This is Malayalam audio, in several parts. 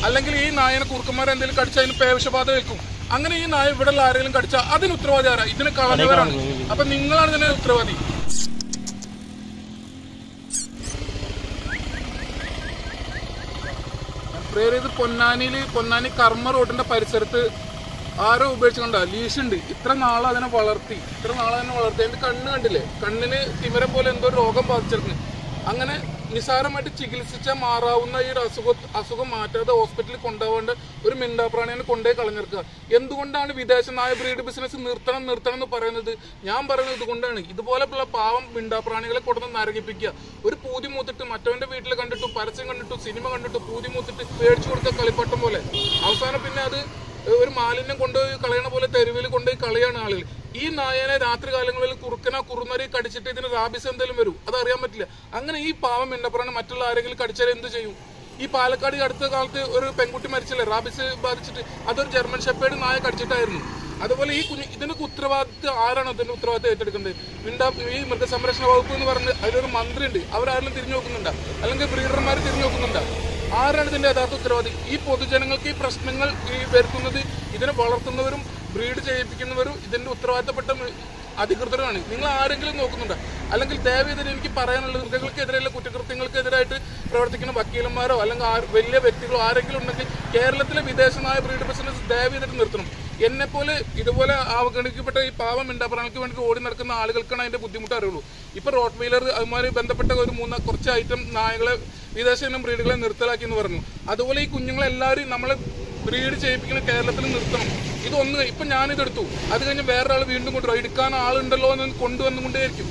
അല്ലെങ്കിൽ ഈ നായനെ കുറുക്കന്മാരെ എന്തെങ്കിലും കടിച്ചാൽ അതിന് പേവിഷബാധ വെക്കും. അങ്ങനെ ഈ നായ ഇവിടെ ആരെങ്കിലും കടിച്ചാൽ അതിന് ഉത്തരവാദി ആരാ? ഇതിന് കളഞ്ഞവരാണ്. അപ്പൊ നിങ്ങളാണ് ഇതിന് ഉത്തരവാദി. ഇത് പൊന്നാനി കർമ്മ റോഡിന്റെ പരിസരത്ത് ആരോ ഉപേക്ഷിക്കണ്ട ലീഷ് ഉണ്ട്. ഇത്ര നാളെ അതിനെ വളർത്തി അതിന്റെ കണ്ണ് കണ്ടില്ലേ? കണ്ണിന് തിമിരം പോലെ എന്തോ രോഗം ബാധിച്ചിരുന്നു. അങ്ങനെ നിസാരമായിട്ട് ചികിത്സിച്ചാൽ മാറാവുന്ന ഈ അസുഖം മാറ്റാതെ ഹോസ്പിറ്റലിൽ കൊണ്ടുപോകേണ്ട ഒരു മിണ്ടാപ്രാണിയെ കൊണ്ടുപോയി കളഞ്ഞിരിക്കുക. എന്തുകൊണ്ടാണ് വിദേശ നായ ബ്രീഡ് ബിസിനസ് നിർത്തണം എന്ന് പറയുന്നത്? ഞാൻ പറയുന്നത് ഇതുകൊണ്ടാണ്. ഇതുപോലെയുള്ള പാവം മിണ്ടാപ്രാണികളെ കൊടുത്ത് നരകിപ്പിക്കുക. ഒരു പൂതി മൂത്തിട്ട് മറ്റവന്റെ വീട്ടിൽ കണ്ടിട്ടു, പരസ്യം കണ്ടിട്ടു, സിനിമ കണ്ടിട്ടു, പൂതി മൂത്തിട്ട് പേടിച്ചു കൊടുത്ത കളിപ്പട്ടം പോലെ അവസാനം പിന്നെ അത് ഒരു മാലിന്യം കൊണ്ടുപോയി കളയണ പോലെ തെരുവിൽ കൊണ്ടുപോയി കളയാണ് ആളുകൾ. ഈ നായനെ രാത്രി കാലങ്ങളിൽ കുറുനരി കടിച്ചിട്ട് ഇതിന് റാബിസ് എന്തെങ്കിലും വരും, അതറിയാൻ പറ്റില്ല. അങ്ങനെ ഈ പാവം മിണ്ടപ്പുറമാണ് മറ്റുള്ള ആരെങ്കിലും കടിച്ചാൽ എന്ത് ചെയ്യും? ഈ പാലക്കാട് അടുത്ത കാലത്ത് ഒരു പെൺകുട്ടി മരിച്ചില്ലേ റാബിസ് ബാധിച്ചിട്ട്? അതൊരു ജർമ്മൻ ഷെപ്പേർഡ് നായ കടിച്ചിട്ടായിരുന്നു. അതുപോലെ ഇതിനൊക്കെ ഉത്തരവാദിത്വം ആരാണ് ഇതിന്റെ ഉത്തരവാദിത്വം ഏറ്റെടുക്കേണ്ടത്? ഈ മൃഗസംരക്ഷണ വകുപ്പ് എന്ന് പറഞ്ഞ് അതിലൊരു മന്ത്രി ഉണ്ട്. അവരാരെങ്കിലും തിരിഞ്ഞു നോക്കുന്നുണ്ടോ? അല്ലെങ്കിൽ ബ്രീഡർമാർ തിരിഞ്ഞു നോക്കുന്നുണ്ടോ? ആരാണ് ഇതിന്റെ യഥാർത്ഥ ഉത്തരവാദി? ഈ പൊതുജനങ്ങൾക്ക് ഈ പ്രശ്നങ്ങൾ വരുത്തുന്നത് ഇതിനെ വളർത്തുന്നവരും ബ്രീഡ് ചെയ്യിപ്പിക്കുന്നവരും ഇതിന്റെ ഉത്തരവാദിത്തപ്പെട്ട അധികൃതരാണ്. നിങ്ങൾ ആരെങ്കിലും നോക്കുന്നുണ്ടോ? അല്ലെങ്കിൽ ദയവേദന എനിക്ക് പറയാനുള്ളത്, മൃഗങ്ങൾക്കെതിരെയുള്ള കുറ്റകൃത്യങ്ങൾക്കെതിരായിട്ട് പ്രവർത്തിക്കുന്ന വക്കീലന്മാരോ അല്ലെങ്കിൽ വലിയ വ്യക്തികളോ ആരെങ്കിലും ഉണ്ടെങ്കിൽ കേരളത്തിലെ വിദേശനായ ബ്രീഡ് ബിസിനസ് ദയവേദിട്ട് നിർത്തണം. എന്നെപ്പോലെ ഇതുപോലെ അവഗണിക്കപ്പെട്ട ഈ പാവം മിണ്ടാപ്രാണികൾക്ക് വേണ്ടി ഓടി നടക്കുന്ന ആളുകൾക്കാണ് അതിന്റെ ബുദ്ധിമുട്ട് അറിയുള്ളൂ. ഇപ്പൊ റോട്ട് വീലർ അതുമായി ബന്ധപ്പെട്ട കുറച്ച് ഐറ്റം നായകളെ വിദേശ ഇനം ബ്രീഡുകളെ നിർത്തലാക്കി എന്ന് പറഞ്ഞു. അതുപോലെ ഈ കുഞ്ഞുങ്ങളെല്ലാവരും നമ്മളെ ബ്രീഡ് ചെയ്യിപ്പിക്കുന്ന കേരളത്തിൽ നിർത്തണം. ഇപ്പൊ ഞാനിതെടുത്തു, അത് കഴിഞ്ഞ് വേറൊരാൾ വീണ്ടും കൊണ്ടുവരും. എടുക്കാൻ ആളുണ്ടല്ലോ എന്ന് കൊണ്ടുവന്നുകൊണ്ടേയിരിക്കും.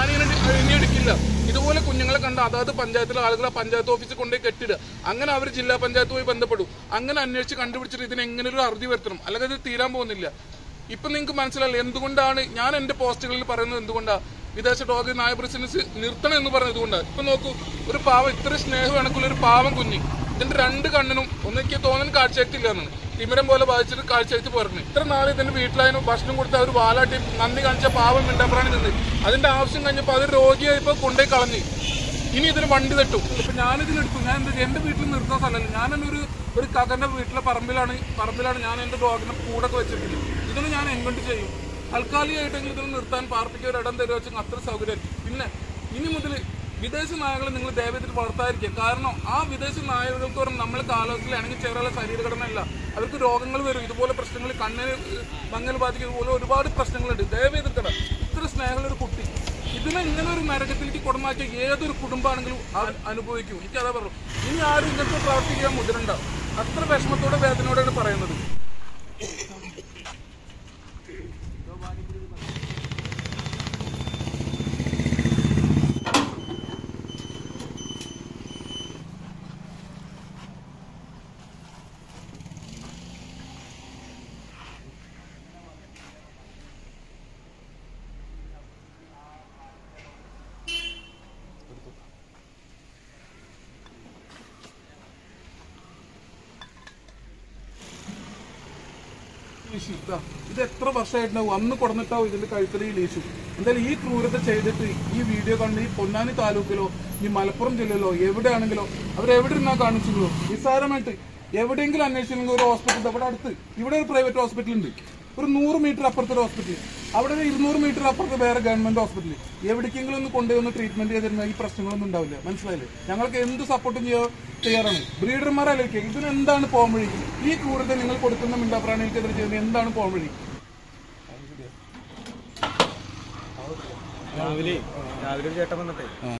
ഇനി എടുക്കില്ല. ഇതുപോലെ കുഞ്ഞുങ്ങളെ കണ്ട അതാത് പഞ്ചായത്തിലെ ആളുകളെ പഞ്ചായത്ത് ഓഫീസിൽ കൊണ്ടുപോയി കെട്ടിടുക. അങ്ങനെ അവർ ജില്ലാ പഞ്ചായത്തുമായി ബന്ധപ്പെടും. അങ്ങനെ അന്വേഷിച്ച് കണ്ടുപിടിച്ചിട്ട് ഇതിന് എങ്ങനെ ഒരു അറുതി വരുത്തണം, അല്ലെങ്കിൽ അത് തീരാൻ പോകുന്നില്ല. ഇപ്പൊ നിങ്ങൾക്ക് മനസ്സിലായില്ല എന്തുകൊണ്ടാണ് ഞാൻ എന്റെ പോസ്റ്റുകളിൽ പറയുന്നത്? എന്തുകൊണ്ടാണ് വിദേശ ഡോഗ് നായ ബിസിനസ് നിർത്തണം എന്ന് പറയുന്നത്? ഇതുകൊണ്ടാണ്. ഇപ്പൊ നോക്കൂ, ഒരു പാവം ഇത്ര സ്നേഹം കണക്കുള്ള ഒരു പാവം കുഞ്ഞ്, ഇതിന്റെ രണ്ട് കണ്ണിനും ഒന്നെനിക്ക് തോന്നുന്നു കാഴ്ചശക്തിയില്ല എന്നാണ്, തിമിരം പോലെ ബാധിച്ചിട്ട് കാഴ്ചശക്തി പറഞ്ഞു. ഇത്ര നാളെ ഇതിന്റെ വീട്ടിലായാലും ഭക്ഷണം കൊടുത്ത് അവർ വാലാട്ടി നന്ദി കാണിച്ച പാവം മിണ്ടാപ്രാണി നിന്ന് അതിന്റെ ആവശ്യം കഴിഞ്ഞപ്പോൾ അത് രോഗിയായിപ്പോ കൊണ്ടുപോയി കളഞ്ഞ്. ഇനി ഇതിന് വണ്ടി തട്ടും. ഇപ്പൊ ഞാനിതിനെടുത്തു. ഞാൻ എന്താ എന്റെ വീട്ടിൽ നിർത്താൻ സ്ഥലമല്ല. ഞാനെന്നെ ഒരു കകന്റെ വീട്ടിലെ പറമ്പിലാണ് ഞാൻ എന്റെ ഡോഗിനെ കൂടൊക്കെ വെച്ചിരിക്കുന്നത്. ഇതിന് ഞാൻ എങ്ങോട്ട് ചെയ്യും? താൽക്കാലികമായിട്ടെങ്കിലും ഇതിന് നിർത്താൻ പാർപ്പിക്ക് ഒരു ഇടം തരുക വെച്ചാൽ അത്ര സൗകര്യമായിരിക്കും. പിന്നെ ഇനി മുതൽ വിദേശ നായകളെ നിങ്ങൾ ദയവേദിട്ട് വളർത്താതിരിക്കുക. കാരണം ആ വിദേശ നായകൾക്ക് പറഞ്ഞാൽ നമ്മളെ കാലാവസ്ഥയിലാണെങ്കിൽ ചെറിയ ശരീരഘടന അല്ല, അവർക്ക് രോഗങ്ങൾ വരും. ഇതുപോലെ പ്രശ്നങ്ങൾ, കണ്ണിന് മങ്ങൽ ബാധിക്കും, ഇതുപോലെ ഒരുപാട് പ്രശ്നങ്ങളുണ്ട്. ദയവേദിക്കണം. ഇത്ര സ്നേഹമുള്ളൊരു കുട്ടി ഇതിനെ ഇങ്ങനെ ഒരു നരകത്തിലേക്ക് കൊടുമാക്കിയ ഏതൊരു കുടുംബമാണെങ്കിലും അനുഭവിക്കും. എനിക്കതാ പറഞ്ഞു. ഇനി ആരും ഇങ്ങനത്തെ പ്രവർത്തിക്കാൻ മുതിരണ്ട. അത്ര വിഷമത്തോടെ വേദനയോടെയാണ് പറയുന്നത്. ഇത് എത്ര വർഷമായിട്ടുണ്ടാവും? അന്ന് കൊടുന്നിട്ടാവും ഇതിന്റെ കഴുത്തിൽ ഈ ലീശു. എന്തായാലും ഈ ക്രൂരത ചെയ്തിട്ട് ഈ വീഡിയോ കണ്ട് ഈ പൊന്നാനി താലൂക്കിലോ ഈ മലപ്പുറം ജില്ലയിലോ എവിടെയാണെങ്കിലോ അവരെവിടെ ഇരുന്നാ കാണിച്ചല്ലോ നിസ്സാരമായിട്ട് എവിടെയെങ്കിലും അന്വേഷിച്ചില്ലെങ്കിൽ ഒരു ഹോസ്പിറ്റൽ അവിടെ അടുത്ത് ഇവിടെ ഒരു പ്രൈവറ്റ് ഹോസ്പിറ്റൽ ഉണ്ട്, ഒരു 100 മീറ്റർ അപ്പുറത്തെ ഒരു ഹോസ്പിറ്റൽ, അവിടെ 200 മീറ്റർ അപ്പുറത്ത് വേറെ ഗവൺമെന്റ് ഹോസ്പിറ്റൽ. എവിടേക്കെങ്കിലും ഒന്ന് കൊണ്ടുവന്ന് ട്രീറ്റ്മെന്റ് ചെയ്തിരുന്ന ഈ പ്രശ്നങ്ങളൊന്നും ഉണ്ടാവില്ല. മനസ്സിലായില്ലേ? ഞങ്ങൾക്ക് എന്ത് സപ്പോർട്ടും തയ്യാറാണ്. ബ്രീഡർമാരാലോചിക്കുക ഇതിന് എന്താണ് പോകാൻ വഴി? ഈ ക്രൂരത നിങ്ങൾ കൊടുക്കുന്ന മിണ്ടാപ്രാണികൾക്കെതിരെ ചെയ്യുന്നത് എന്താണ് പോകാൻ വഴി? രാവിലെ ചേട്ടൻ വന്നിട്ടേ